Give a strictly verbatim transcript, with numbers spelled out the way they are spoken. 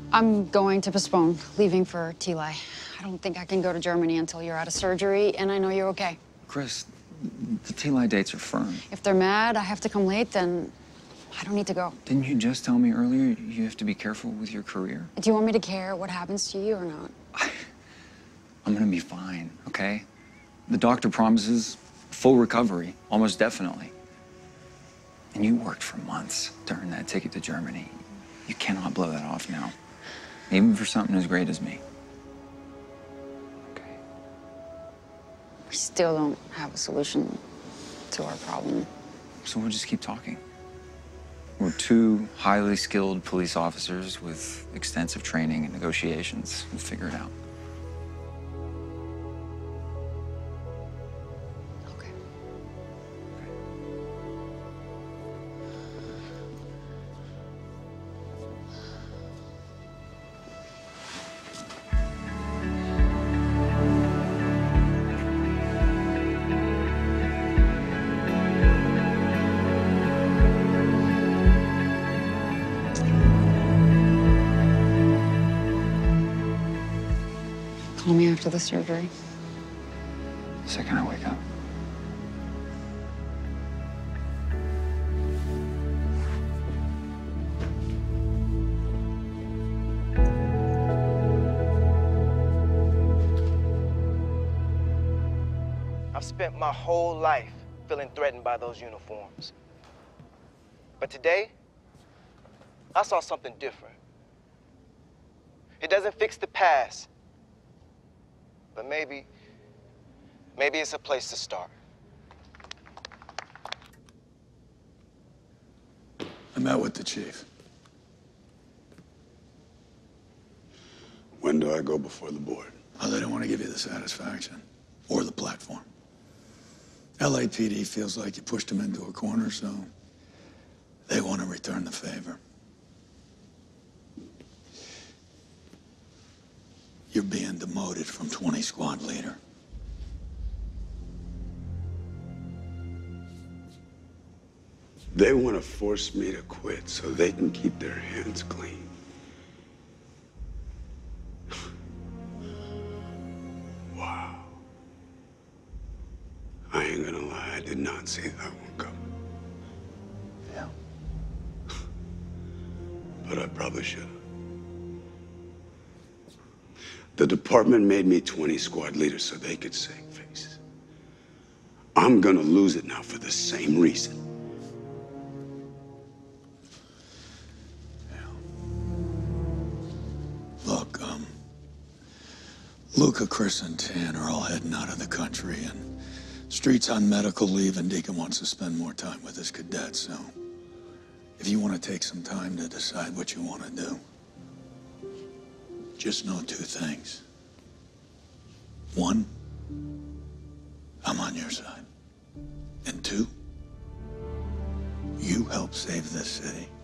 I'm going to postpone leaving for T L A. I don't think I can go to Germany until you're out of surgery, and I know you're okay. Chris, the T L A dates are firm. If they're mad I have to come late, then I don't need to go. Didn't you just tell me earlier you have to be careful with your career? Do you want me to care what happens to you or not? I, I'm gonna be fine, okay? The doctor promises full recovery, almost definitely. And you worked for months to earn that ticket to Germany. You cannot blow that off now, even for something as great as me. Okay. We still don't have a solution to our problem. So we'll just keep talking. We're two highly skilled police officers with extensive training and negotiations. We'll figure it out. Okay. Call me after the surgery. The second I wake up. I've spent my whole life feeling threatened by those uniforms. But today, I saw something different. It doesn't fix the past, but maybe, maybe it's a place to start. I met with the chief. When do I go before the board? Oh, they don't want to give you the satisfaction or the platform. L A P D feels like you pushed them into a corner, so they want to return the favor. You're being demoted from twenty squad leader. They want to force me to quit so they can keep their hands clean. Wow. I ain't gonna lie, I did not see that one coming. Yeah. But I probably should have. The department made me twenty squad leader so they could save face. I'm gonna lose it now for the same reason. Look, um, Luca, Chris, and Tan are all heading out of the country, and Street's on medical leave, and Deacon wants to spend more time with his cadets, so if you want to take some time to decide what you want to do, just know two things. One, I'm on your side. And two, you help save this city.